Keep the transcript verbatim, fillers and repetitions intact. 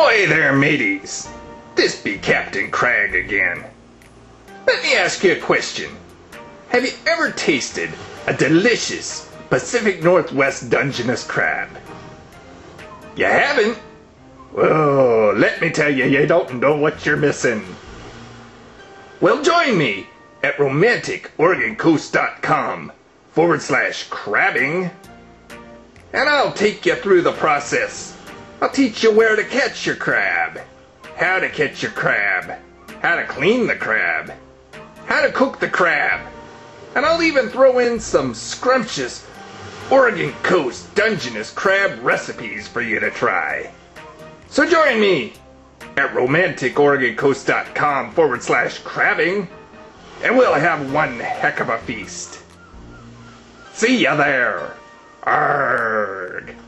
Ahoy there, mateys! This be Captain Crag again. Let me ask you a question. Have you ever tasted a delicious Pacific Northwest Dungeness crab? You haven't? Well, let me tell you, you don't know what you're missing. Well, join me at romantic oregon coast dot com forward slash crabbing, and I'll take you through the process. I'll teach you where to catch your crab, how to catch your crab, how to clean the crab, how to cook the crab, and I'll even throw in some scrumptious Oregon Coast Dungeness crab recipes for you to try. So join me at romantic oregon coast dot com forward slash crabbing, and we'll have one heck of a feast. See ya there. Arrgh.